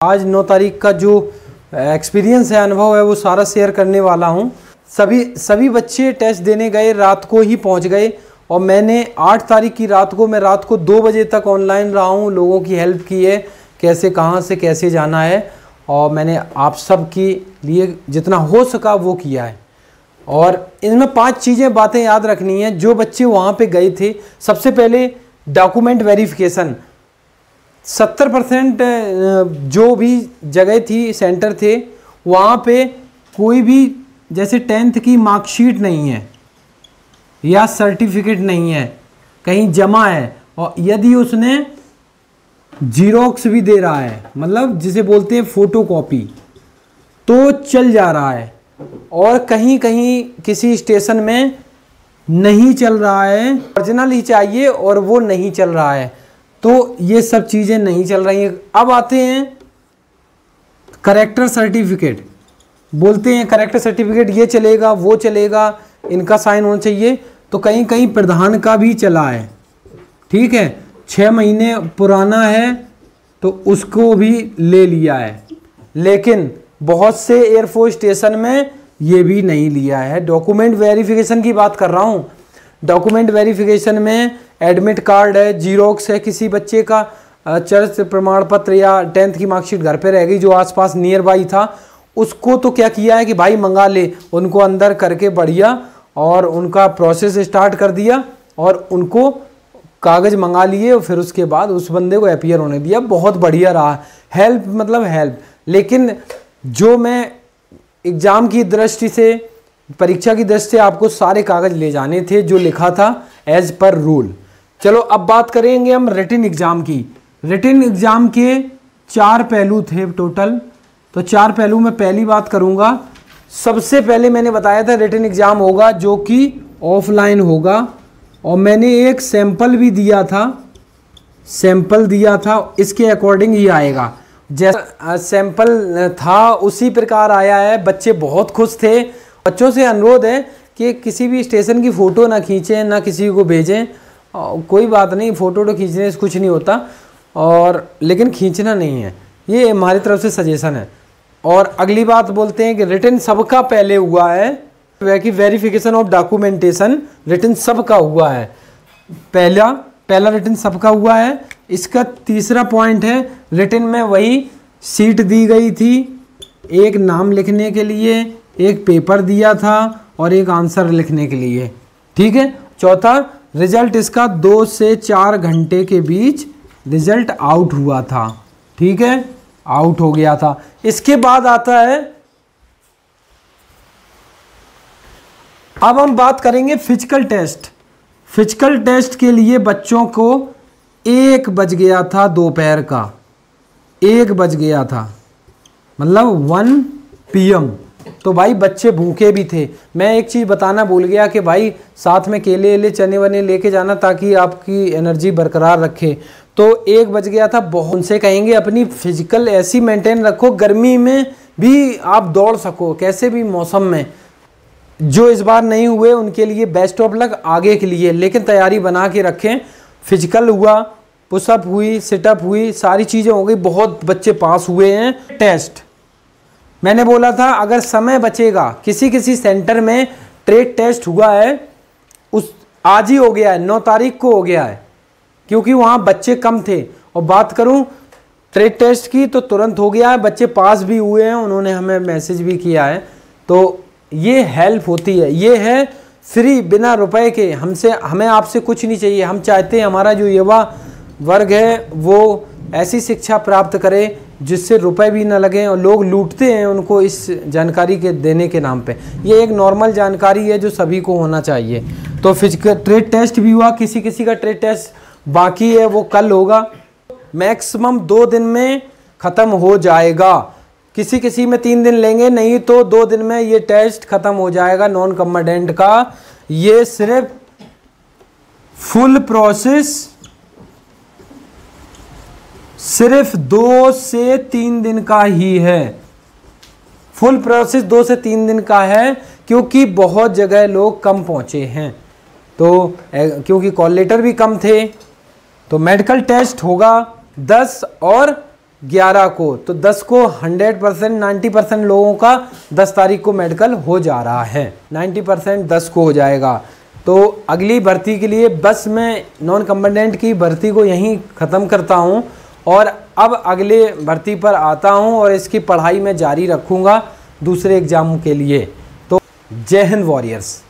आज 9 तारीख का जो एक्सपीरियंस है, अनुभव है, वो सारा शेयर करने वाला हूँ। सभी बच्चे टेस्ट देने गए, रात को ही पहुँच गए और मैंने 8 तारीख की रात को 2 बजे तक ऑनलाइन रहा हूँ, लोगों की हेल्प की है, कैसे कहाँ से कैसे जाना है, और मैंने आप सब के लिए जितना हो सका वो किया है। और इनमें 5 बातें याद रखनी है जो बच्चे वहाँ पे गए थे। सबसे पहले डॉक्यूमेंट वेरिफिकेशन। 70% जो भी जगह थी, सेंटर थे, वहाँ पे कोई भी जैसे 10th की मार्कशीट नहीं है या सर्टिफिकेट नहीं है, कहीं जमा है, और यदि उसने जीरोक्स भी दे रहा है, मतलब जिसे बोलते हैं फोटोकॉपी, तो चल जा रहा है। और कहीं कहीं किसी स्टेशन में नहीं चल रहा है, ओरिजिनल ही चाहिए और वो नहीं चल रहा है, तो ये सब चीज़ें नहीं चल रही हैं। अब आते हैं करेक्टर सर्टिफिकेट। बोलते हैं करेक्टर सर्टिफिकेट ये चलेगा वो चलेगा, इनका साइन होना चाहिए, तो कहीं कहीं प्रधान का भी चला है, ठीक है, 6 महीने पुराना है तो उसको भी ले लिया है। लेकिन बहुत से एयरफोर्स स्टेशन में ये भी नहीं लिया है। डॉक्यूमेंट वेरिफिकेशन की बात कर रहा हूँ। डॉक्यूमेंट वेरिफिकेशन में एडमिट कार्ड है, जीरोक्स है, किसी बच्चे का चर्च प्रमाण पत्र या 10th की मार्कशीट घर पे रह गई जो आसपास नियर बाई था, उसको तो क्या किया है कि भाई मंगा ले, उनको अंदर करके बढ़िया और उनका प्रोसेस स्टार्ट कर दिया और उनको कागज़ मंगा लिए और फिर उसके बाद उस बंदे को अपीयर होने दिया। बहुत बढ़िया रहा, हेल्प मतलब हेल्प। लेकिन जो मैं एग्ज़ाम की दृष्टि से, परीक्षा की दृष्टि से आपको सारे कागज़ ले जाने थे जो लिखा था एज पर रूल। चलो अब बात करेंगे हम रिटन एग्ज़ाम की। रिटन एग्ज़ाम के 4 पहलू थे टोटल, तो 4 पहलू में पहली बात करूँगा। सबसे पहले मैंने बताया था रिटन एग्ज़ाम होगा जो कि ऑफलाइन होगा, और मैंने एक सैंपल भी दिया था, इसके अकॉर्डिंग ही आएगा। जैसा सैंपल था उसी प्रकार आया है। बच्चे बहुत खुश थे। बच्चों से अनुरोध है कि किसी भी स्टेशन की फ़ोटो ना खींचें, ना किसी को भेजें। कोई बात नहीं, फ़ोटो तो खींचने से कुछ नहीं होता, और लेकिन खींचना नहीं है, ये हमारी तरफ से सजेशन है। और अगली बात बोलते हैं कि रिटन सबका पहले हुआ है, कि वेरिफिकेशन ऑफ डॉक्यूमेंटेशन रिटन सबका हुआ है। पहला रिटन सबका हुआ है। इसका तीसरा पॉइंट है, रिटन में वही सीट दी गई थी, एक नाम लिखने के लिए, एक पेपर दिया था और एक आंसर लिखने के लिए, ठीक है। चौथा, रिजल्ट इसका 2 से 4 घंटे के बीच रिजल्ट आउट हुआ था, ठीक है, आउट हो गया था। इसके बाद आता है, अब हम बात करेंगे फिजिकल टेस्ट। फिजिकल टेस्ट के लिए बच्चों को 1 बज गया था, दोपहर का 1 बज गया था, मतलब 1 PM। तो भाई बच्चे भूखे भी थे। मैं एक चीज़ बताना भूल गया कि भाई साथ में केले चने वने लेके जाना ताकि आपकी एनर्जी बरकरार रखे। तो 1 बज गया था। बहुत उनसे कहेंगे अपनी फिजिकल ऐसी मेंटेन रखो, गर्मी में भी आप दौड़ सको, कैसे भी मौसम में। जो इस बार नहीं हुए उनके लिए बेस्ट ऑफ लक आगे के लिए, लेकिन तैयारी बना के रखें। फिजिकल हुआ, पुशअप हुई, सिटअप हुई, सारी चीज़ें हो गई, बहुत बच्चे पास हुए हैं। टेस्ट मैंने बोला था अगर समय बचेगा, किसी सेंटर में ट्रेड टेस्ट हुआ है, उस आज ही हो गया है, 9 तारीख को हो गया है, क्योंकि वहाँ बच्चे कम थे। और बात करूँ ट्रेड टेस्ट की तो तुरंत हो गया है, बच्चे पास भी हुए हैं, उन्होंने हमें मैसेज भी किया है। तो ये हेल्प होती है, ये है फ्री, बिना रुपए के। हमें आपसे कुछ नहीं चाहिए। हम चाहते हैं हमारा जो युवा वर्ग है वो ऐसी शिक्षा प्राप्त करे जिससे रुपए भी ना लगे, और लोग लूटते हैं उनको इस जानकारी के देने के नाम पे। ये एक नॉर्मल जानकारी है जो सभी को होना चाहिए। तो फिजिकल ट्रेड टेस्ट भी हुआ, किसी का ट्रेड टेस्ट बाकी है, वो कल होगा। मैक्सिमम 2 दिन में ख़त्म हो जाएगा। किसी में 3 दिन लेंगे, नहीं तो 2 दिन में ये टेस्ट ख़त्म हो जाएगा नॉन कम्बाटेंट का। ये सिर्फ फुल प्रोसेस सिर्फ 2 से 3 दिन का ही है। फुल प्रोसेस 2 से 3 दिन का है, क्योंकि बहुत जगह लोग कम पहुंचे हैं, तो क्योंकि कॉल लेटर भी कम थे। तो मेडिकल टेस्ट होगा 10 और 11 को, तो 10 को 100% 90% लोगों का 10 तारीख को मेडिकल हो जा रहा है। 90% 10 को हो जाएगा। तो अगली भर्ती के लिए बस मैं नॉन कम्बाटेंट की भर्ती को यहीं ख़त्म करता हूं और अब अगले भर्ती पर आता हूं और इसकी पढ़ाई मैं जारी रखूंगा दूसरे एग्ज़ाम के लिए। तो जय हिंद वॉरियर्स।